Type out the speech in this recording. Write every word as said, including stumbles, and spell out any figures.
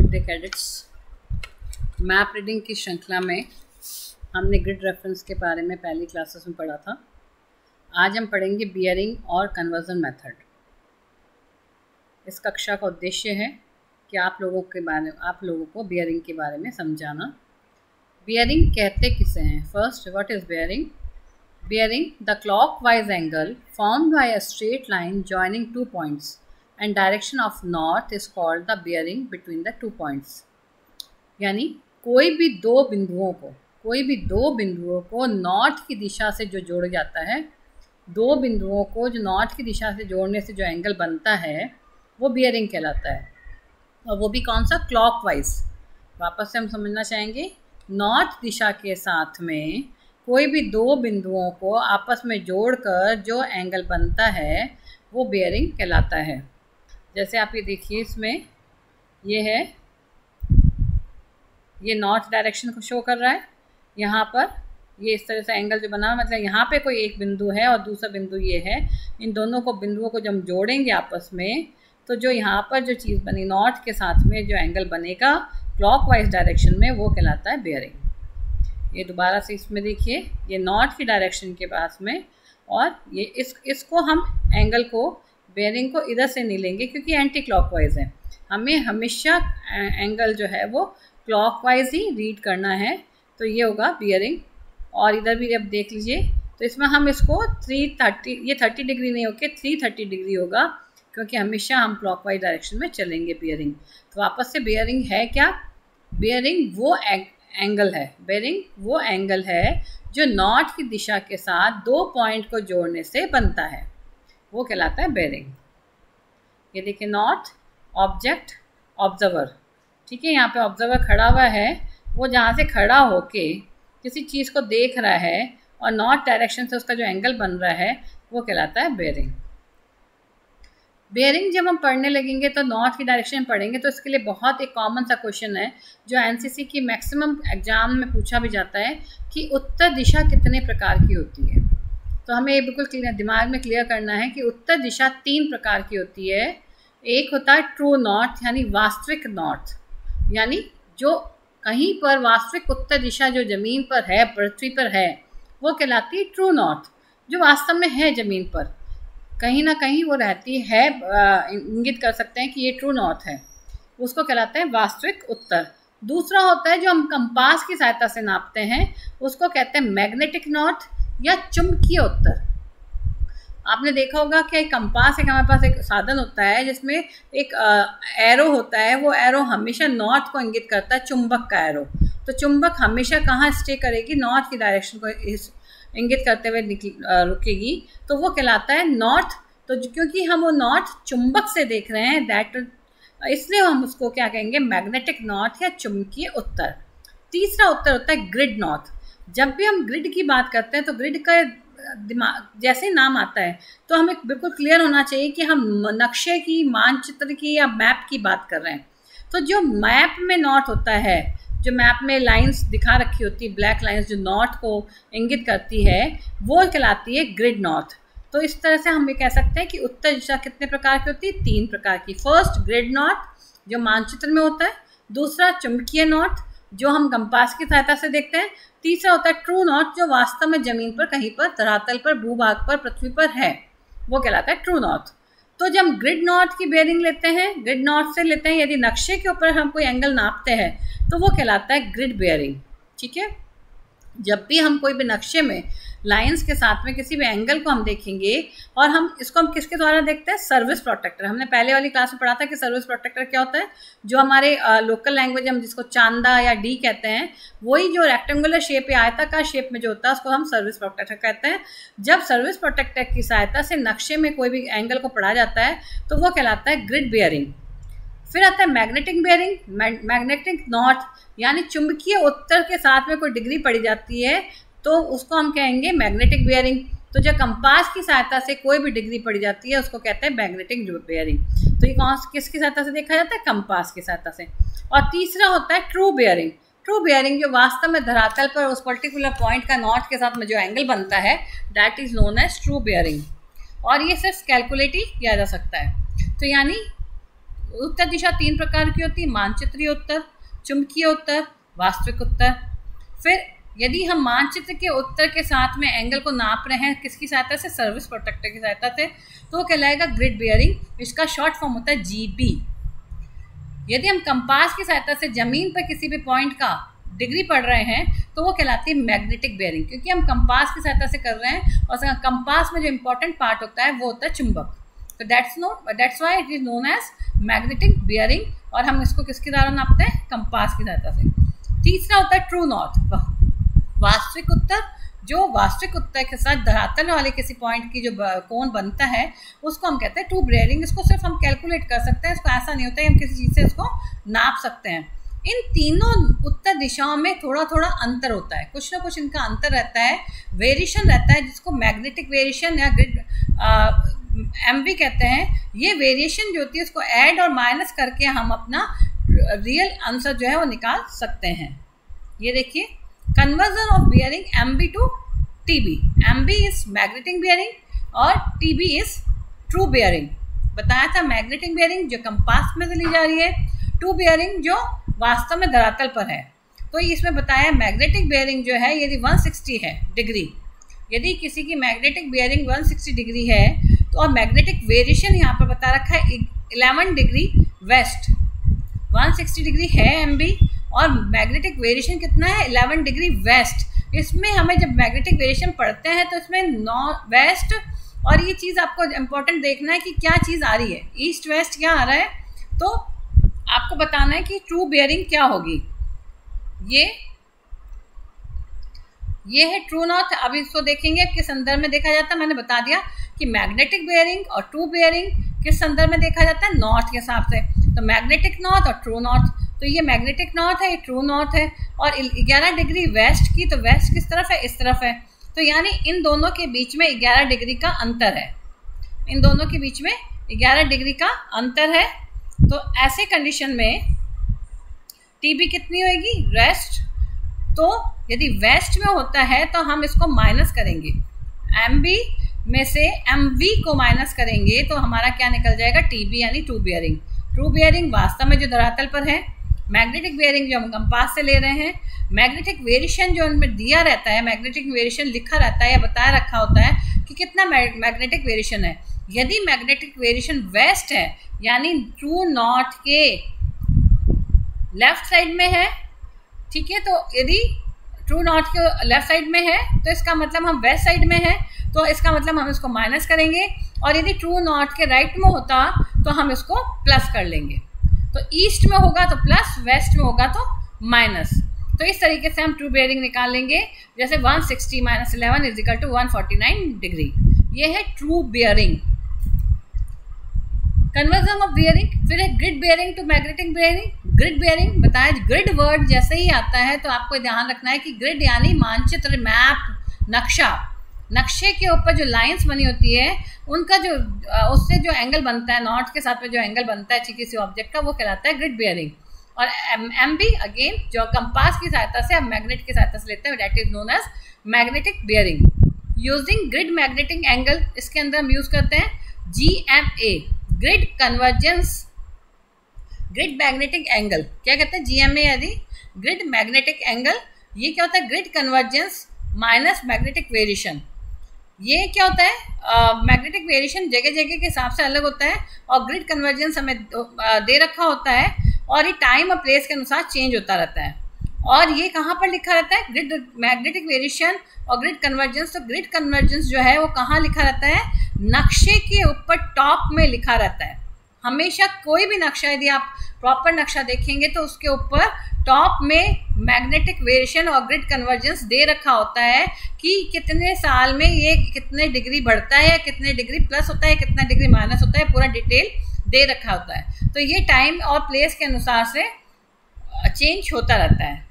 Good day cadets. Map reading की श्रृंखला में हमने ग्रिड रेफरेंस के बारे में पहली क्लासेस में पढ़ा था। आज हम पढ़ेंगे बियरिंग और कन्वर्जन मेथड। इस कक्षा का उद्देश्य है कि आप लोगों के बारे आप लोगों को बियरिंग के बारे में समझाना। बियरिंग कहते किसे हैं? First, what is bearing? Bearing, the clockwise angle formed by a straight line joining two points and direction of north is called the bearing between the two points। यानी कोई भी दो बिंदुओं को कोई भी दो बिंदुओं को नॉर्थ की दिशा से जो जोड़ जाता है, दो बिंदुओं को जो नॉर्थ की दिशा से जोड़ने से जो एंगल बनता है वो बियरिंग कहलाता है। और वो भी कौन सा? क्लॉकवाइज। वापस से हम समझना चाहेंगे, नॉर्थ दिशा के साथ में कोई भी दो बिंदुओं को आपस में जोड़कर जो एंगल बनता है वो बियरिंग कहलाता है। जैसे आप ये देखिए, इसमें ये है, ये नॉर्थ डायरेक्शन को शो कर रहा है। यहाँ पर ये इस तरह से एंगल जो बना, मतलब यहाँ पे कोई एक बिंदु है और दूसरा बिंदु ये है। इन दोनों को बिंदुओं को जब हम जोड़ेंगे आपस में तो जो यहाँ पर जो चीज़ बनी नॉर्थ के साथ में जो एंगल बनेगा क्लॉकवाइज डायरेक्शन में, वो कहलाता है बियरिंग। ये दोबारा से इसमें देखिए, ये नॉर्थ की डायरेक्शन के पास में, और ये इस इसको हम एंगल को बेयरिंग को इधर से नहीं लेंगे क्योंकि एंटी क्लॉकवाइज है। हमें हमेशा एंगल जो है वो क्लॉकवाइज ही रीड करना है, तो ये होगा बियरिंग। और इधर भी अब देख लीजिए, तो इसमें हम इसको थ्री थर्टी ये थर्टी डिग्री नहीं होके थ्री थर्टी डिग्री होगा क्योंकि हमेशा हम क्लॉकवाइज डायरेक्शन में चलेंगे बियरिंग। तो वापस से बियरिंग है क्या? बियरिंग वो एंगल है बेयरिंग वो एंगल है जो नॉर्थ की दिशा के साथ दो पॉइंट को जोड़ने से बनता है, वो कहलाता है बेयरिंग। ये देखिए, नॉर्थ, ऑब्जेक्ट, ऑब्जर्वर। ठीक है, यहाँ पे ऑब्जर्वर खड़ा हुआ है, वो जहाँ से खड़ा होके किसी चीज़ को देख रहा है और नॉर्थ डायरेक्शन से उसका जो एंगल बन रहा है वो कहलाता है बेयरिंग। बेयरिंग जब हम पढ़ने लगेंगे तो नॉर्थ की डायरेक्शन में पढ़ेंगे, तो इसके लिए बहुत एक कॉमन सा क्वेश्चन है जो एनसीसी की मैक्सिमम एग्जाम में पूछा भी जाता है कि उत्तर दिशा कितने प्रकार की होती है। तो हमें ये बिल्कुल क्लियर दिमाग में क्लियर करना है कि उत्तर दिशा तीन प्रकार की होती है। एक होता है ट्रू नॉर्थ, यानी वास्तविक नॉर्थ, यानी जो कहीं पर वास्तविक उत्तर दिशा जो ज़मीन पर है, पृथ्वी पर है, वो कहलाती है ट्रू नॉर्थ। जो वास्तव में है ज़मीन पर कहीं ना कहीं वो रहती है, इंगित कर सकते हैं कि ये ट्रू नॉर्थ है, उसको कहलाते हैं वास्तविक उत्तर। दूसरा होता है जो हम कंपास की सहायता से नापते हैं, उसको कहते हैं मैग्नेटिक नॉर्थ या चुंबकीय उत्तर। आपने देखा होगा कि कंपास एक हमारे पास एक साधन होता है जिसमें एक एरो होता है, वो एरो हमेशा नॉर्थ को इंगित करता है, चुंबक का एरो। तो चुंबक हमेशा कहाँ स्टे करेगी? नॉर्थ की डायरेक्शन को इस इंगित करते हुए रुकेगी, तो वो कहलाता है नॉर्थ। तो क्योंकि हम वो नॉर्थ चुंबक से देख रहे हैं, दैट इसलिए हम उसको क्या कहेंगे? मैग्नेटिक नॉर्थ या चुंबकीय उत्तर। तीसरा उत्तर होता है ग्रिड नॉर्थ। जब भी हम ग्रिड की बात करते हैं तो ग्रिड का दिमाग जैसे नाम आता है तो हमें बिल्कुल क्लियर होना चाहिए कि हम नक्शे की, मानचित्र की या मैप की बात कर रहे हैं। तो जो मैप में नॉर्थ होता है, जो मैप में लाइंस दिखा रखी होती है, ब्लैक लाइंस जो नॉर्थ को इंगित करती है, वो कहलाती है ग्रिड नॉर्थ। तो इस तरह से हम ये कह सकते हैं कि उत्तर दिशा कितने प्रकार की होती है? तीन प्रकार की। फर्स्ट ग्रिड नॉर्थ जो मानचित्र में होता है, दूसरा चुंबकीय नॉर्थ जो हम कंपास की सहायता से देखते हैं, तीसरा होता है ट्रू नॉर्थ जो वास्तव में जमीन पर कहीं पर धरातल पर, भूभाग पर, पृथ्वी पर है, वो कहलाता है ट्रू नॉर्थ। तो जब हम ग्रिड नॉर्थ की बेयरिंग लेते हैं, ग्रिड नॉर्थ से लेते हैं, यदि नक्शे के ऊपर हम कोई एंगल नापते हैं तो वो कहलाता है ग्रिड बेयरिंग। ठीक है, जब भी हम कोई भी नक्शे में लाइंस के साथ में किसी भी एंगल को हम देखेंगे, और हम इसको हम किसके द्वारा देखते हैं? Service protractor. हमने पहले वाली क्लास में पढ़ा था कि सर्विस प्रोटेक्टर क्या होता है। जो हमारे लोकल लैंग्वेज हम जिसको चांदा या डी कहते हैं, वही जो रेक्टेंगुलर शेप या आयताकार शेप में जो होता है उसको हम सर्विस प्रोटेक्टर कहते हैं। जब सर्विस प्रोटेक्टर की सहायता से नक्शे में कोई भी एंगल को पढ़ा जाता है तो वो कहलाता है ग्रिड बेयरिंग। फिर आता है मैग्नेटिक बेयरिंग, मैग्नेटिक नॉर्थ, यानी चुंबकीय उत्तर के साथ में कोई डिग्री पड़ी जाती है तो उसको हम कहेंगे मैग्नेटिक बेयरिंग। तो जब कंपास की सहायता से कोई भी डिग्री पड़ी जाती है उसको कहते हैं मैग्नेटिक बेयरिंग। तो ये कौन किसकी सहायता से देखा जाता है? कंपास की सहायता से। और तीसरा होता है ट्रू बेयरिंग। ट्रू बेयरिंग जो वास्तव में धरातल पर उस पर्टिकुलर पॉइंट का नॉर्थ के साथ में जो एंगल बनता है, that is known as true bearing. और ये सिर्फ कैलकुलेट ही किया जा सकता है। तो यानी उत्तर दिशा तीन प्रकार की होती है, मानचित्रीय उत्तर, चुंबकीय उत्तर, वास्तविक उत्तर। फिर यदि हम मानचित्र के उत्तर के साथ में एंगल को नाप रहे हैं किसकी सहायता से, सर्विस प्रोटेक्टर की सहायता से, तो वो कहलाएगा ग्रिड बेयरिंग, इसका शॉर्ट फॉर्म होता है जी बी। यदि हम कंपास की सहायता से जमीन पर किसी भी पॉइंट का डिग्री पढ़ रहे हैं तो वो कहलाती है मैग्नेटिक बेयरिंग, क्योंकि हम कंपास की सहायता से कर रहे हैं और कंपास में जो इंपॉर्टेंट पार्ट होता है वो होता है चुंबक। तो that's no that's why it is known as magnetic bearing, और हम इसको किसके द्वारा नापते हैं, कंपास की सहायता से। तीसरा होता है ट्रू नॉर्थ, वास्तविक उत्तर। जो वास्तविक उत्तर के साथ धरातल वाले किसी पॉइंट की जो कोण बनता है उसको हम कहते हैं ट्रू बेयरिंग। इसको सिर्फ हम कैलकुलेट कर सकते हैं, इसको ऐसा नहीं होता है हम किसी चीज़ से इसको नाप सकते हैं। इन तीनों उत्तर दिशाओं में थोड़ा थोड़ा अंतर होता है, कुछ ना कुछ इनका अंतर रहता है, वेरिएशन रहता है, जिसको मैग्नेटिक वेरिएशन या ग्रिड एम वी कहते हैं। ये वेरिएशन जो होती है उसको ऐड और माइनस करके हम अपना रियल आंसर जो है वो निकाल सकते हैं। ये देखिए, conversion of bearing M B to T B. M B is magnetic bearing और T B is true bearing. बताया था मैग्नेटिक बेयरिंग जो कंपास में से ली जा रही है, ट्रू बेयरिंग जो वास्तव में धरातल पर है। तो इसमें बताया मैग्नेटिक बेयरिंग जो है यदि एक सौ साठ है डिग्री, यदि किसी की मैग्नेटिक बेयरिंग एक सौ साठ डिग्री है तो और मैग्नेटिक वेरिएशन यहाँ पर बता रखा है ग्यारह डिग्री वेस्ट, एक सौ साठ डिग्री है एम बी और मैग्नेटिक वेरिएशन कितना है ग्यारह डिग्री वेस्ट। इसमें हमें जब मैग्नेटिक वेरिएशन पढ़ते हैं तो इसमें नॉर्थ वेस्ट, और ये चीज़ आपको इम्पोर्टेंट देखना है कि क्या चीज़ आ रही है, ईस्ट वेस्ट क्या आ रहा है, तो आपको बताना है कि ट्रू बेयरिंग क्या होगी। ये ये है ट्रू नॉर्थ। अब इसको देखेंगे किस संदर्भ में देखा जाता है। मैंने बता दिया कि मैग्नेटिक बेयरिंग और ट्रू बेयरिंग किस संदर्भ में देखा जाता है, नॉर्थ के हिसाब से। तो मैग्नेटिक नॉर्थ और ट्रू नॉर्थ, तो ये मैग्नेटिक नॉर्थ है, ये ट्रू नॉर्थ है। और ग्यारह डिग्री वेस्ट की, तो वेस्ट किस तरफ है, इस तरफ है। तो यानी इन दोनों के बीच में ग्यारह डिग्री का अंतर है, इन दोनों के बीच में ग्यारह डिग्री का अंतर है। तो ऐसे कंडीशन में टीबी कितनी होगी, वेस्ट। तो यदि वेस्ट में होता है तो हम इसको माइनस करेंगे, एम बी में से एम वी को माइनस करेंगे तो हमारा क्या निकल जाएगा, टीबी यानी ट्रू बेयरिंग। ट्रू बेयरिंग वास्तव में जो धरातल पर है, मैग्नेटिक बेयरिंग जो हम कंपास से ले रहे हैं। मैग्नेटिक वेरिएशन जो उनमें दिया रहता है, मैग्नेटिक वेरिएशन लिखा रहता है या बताया रखा होता है कि कितना मैग्नेटिक वेरिएशन है। यदि मैग्नेटिक वेरिएशन वेस्ट है यानी ट्रू नॉर्थ के लेफ्ट साइड में है, ठीक है, तो यदि ट्रू नॉर्थ के लेफ्ट साइड में है तो इसका मतलब हम वेस्ट साइड में है, तो इसका मतलब हम इसको माइनस करेंगे। और यदि ट्रू नॉर्थ के राइट में होता तो हम इसको प्लस कर लेंगे। तो ईस्ट में होगा तो प्लस, वेस्ट में होगा तो माइनस। तो इस तरीके से हम ट्रू बेयरिंग निकाल लेंगे, जैसे एक सौ साठ minus eleven is equal to एक सौ उनचास डिग्री। ये है true bearing. Conversion of bearing, फिर है grid bearing to magnetic bearing. Grid bearing बताया, ग्रिड वर्ड जैसे ही आता है तो आपको ध्यान रखना है कि ग्रिड यानी मानचित्र, मैप, नक्शा। नक्शे के ऊपर जो लाइंस बनी होती है उनका जो उससे जो एंगल बनता है, नॉर्थ के साथ में जो एंगल बनता है किसी ऑब्जेक्ट का, वो कहलाता है ग्रिड बेयरिंग। और एम बी अगेन जो कंपास की सहायता से हम मैग्नेट की सहायता से लेते हैं, that is known as magnetic bearing. Using grid magnetic angle, इसके अंदर हम यूज करते हैं G M A, grid convergence, grid magnetic angle. क्या कहते हैं, जी एम ए यदि ग्रिड मैग्नेटिक एंगल। ये क्या होता है, grid convergence minus magnetic variation. ये क्या होता है, मैग्नेटिक uh, वेरिएशन जगह जगह के हिसाब से अलग होता है और ग्रिड कन्वर्जेंस हमें uh, दे रखा होता है और ये टाइम और प्लेस के अनुसार चेंज होता रहता है। और ये कहाँ पर लिखा रहता है, ग्रिड मैग्नेटिक वेरिएशन और ग्रिड कन्वर्जेंस। तो ग्रिड कन्वर्जेंस जो है वो कहाँ लिखा रहता है, नक्शे के ऊपर टॉप में लिखा रहता है। हमेशा कोई भी नक्शा यदि आप प्रॉपर नक्शा देखेंगे तो उसके ऊपर टॉप में मैग्नेटिक वेरिएशन और ग्रिड कन्वर्जेंस दे रखा होता है कि कितने साल में ये कितने डिग्री बढ़ता है या कितने डिग्री प्लस होता है, कितना डिग्री माइनस होता है, पूरा डिटेल दे रखा होता है। तो ये टाइम और प्लेस के अनुसार से चेंज होता रहता है।